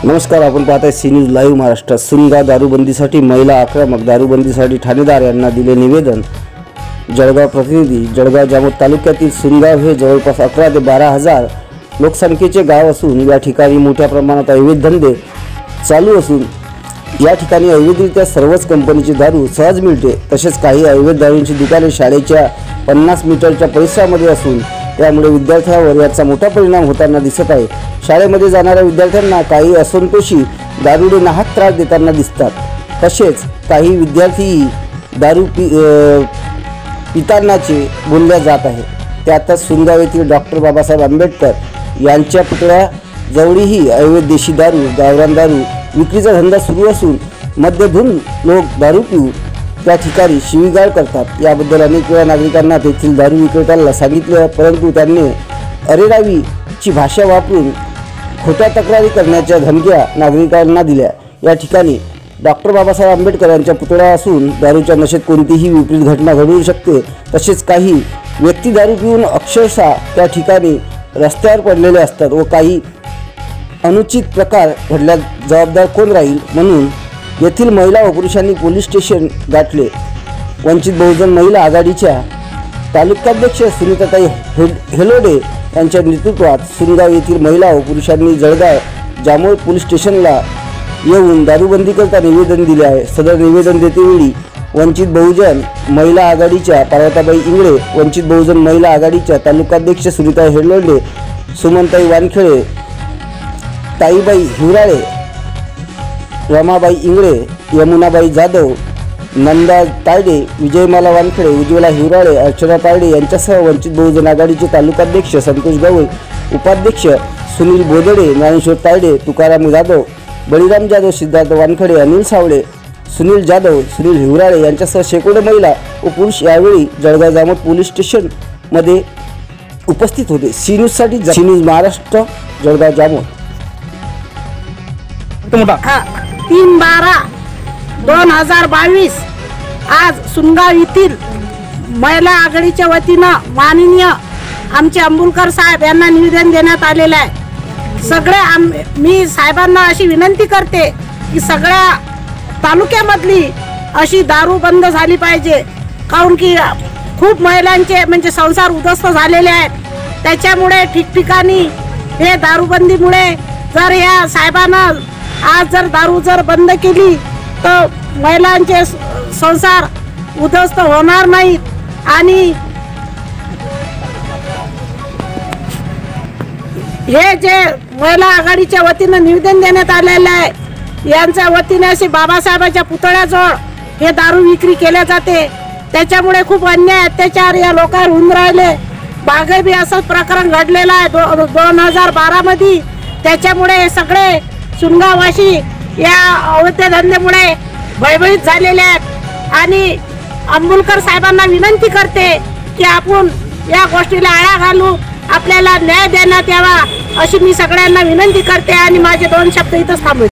नमस्कार, आपण पाहताय सी न्यूज लाईव्ह महाराष्ट्र। सुनगा दारूबंदीसाठी महिला आक्रमक, दारूबंदीसाठी ठाणेदार यांना दिले निवेदन। जळगाव प्रतिनिधी। जळगाव जामोद तालुक्यातील सुनगाव हे जवळपास 11 ते 12,000 लोकसंख्येचे गाव असून या ठिकाणी मोठ्या प्रमाणात अवैध धंदे चालू असून या ठिकाणी अवैधरित्या सर्वच कंपनीची दारू सहज मिळते। तसेच काही अवैध दारूंची दुकाने शाळेच्या 50 मीटरच्या परिसरामध्ये असून त्यामुळे विद्यार्थ्यांवर याचा मोठा परिणाम होताना दिसत आहे। शाळेमध्ये जाणाऱ्या विद्यार्थ्यांना काही असंतोषी दारूने नाहक त्रास देताना दिसतात। तसेच काही विद्यार्थी दारू पितानाचे बोलल्या जात आहे। त्यातच सुनगाव येथील डॉक्टर बाबासाहेब आंबेडकर यांच्या पुतळ्याजवळही अवैध देशी दारू, गावरान दारू विक्रीचा धंदा सुरू असून मध्यधुंद लोक दारू पिऊन त्या ठिकाणी शिवीगाळ करतात। याबद्दल अनेक वेळा नागरिकांना तेथील दारू विक्रेत्याला सांगितले, परंतु त्यांनी अरेरावीची भाषा वापरून खोट्या तक्रारी करण्याच्या धमक्या नागरिकांना दिल्या। या ठिकाणी डॉक्टर बाबासाहेब आंबेडकर यांच्या पुतळा असून दारूच्या नशेत कोणतीही विपरीत घटना घडू शकते। तसेच काही व्यक्ती दारू पिऊन अक्षरशः त्या ठिकाणी रस्त्यावर पडलेले असतात व काही अनुचित प्रकार घडल्यास जबाबदार कोण राहील म्हणून येथील महिला व पुरुषांनी पोलीस स्टेशन गाठले। वंचित बहुजन महिला आघाडीच्या तालुकाध्यक्ष सुनीताताई हेलोडे यांच्या नेतृत्वात सुनगाव येथील महिला व पुरुषांनी जळगाव जामोद पोलीस स्टेशनला येऊन दारूबंदीकरता निवेदन दिले आहे। सदर निवेदन देतेवेळी वंचित बहुजन महिला आघाडीच्या पार्वताबाई इंगळे, वंचित बहुजन महिला आघाडीच्या तालुकाध्यक्ष सुनीता हेलोडे, सुमनताई वानखेडे, ताईबाई हिवराळे, रमाबाई इंगळे, यमुनाबाई जाधव, नंदा तायडे, विजयमाला वानखेडे, उज्ज्वला हिवराळे, अर्चना तायडे यांच्यासह वंचित बहुजन आघाडीचे तालुकाध्यक्ष संतोष गवई, उपाध्यक्ष सुनील बोदडे, ज्ञानेश्वर तायडे, तुकाराम जाधव, बळीराम जाधव, सिद्धार्थ वानखेडे, अनिल सावळे, सुनील जाधव, सुनील हिवराळे यांच्यासह शेकडो महिला व पुरुष यावेळी जळगाव जामोद पोलीस स्टेशन मध्ये उपस्थित होते। सी न्यूजसाठी सी न्यूज महाराष्ट्र, जळगाव जामोद। 3/12/2022 आज सुनगाव येथील महिला आघाडीच्या वतीनं माननीय आमचे अंबुलकर साहेब यांना निवेदन देण्यात आलेलं आहे। मी साहेबांना अशी विनंती करते की सगळ्या तालुक्यामधली अशी दारू बंद झाली पाहिजे, कारण की खूप महिलांचे म्हणजे संसार उद्ध्वस्त झालेले आहेत। त्याच्यामुळे ठिकठिकाणी हे दारूबंदीमुळे जर या साहेबांना आज जर दारू बंद केली तर महिलांचे संसार उद्ध्वस्त होणार नाहीत। आणि हे जे महिला आघाडीच्या वतीनं निवेदन देण्यात आलेलं आहे, यांच्या वतीने अशी बाबासाहेबांच्या पुतळ्याजवळ हे दारू विक्री केल्या जाते। त्याच्यामुळे खूप अन्याय अत्याचार या लोकांवर होऊन राहिले। मागे बी असं प्रकरण घडलेलं आहे 2012 मध्ये। त्याच्यामुळे हे सगळे सुनगाववासी या अवैध धंद्यामुळे भयभीत झालेले आहेत। आणि अंबुलकर साहेबांना विनंती करते की आपण या गोष्टीला आळा घालू, आपल्याला न्याय देण्यात यावा अशी मी सगळ्यांना विनंती करते आणि माझे 2 शब्द इथंच थांबवते।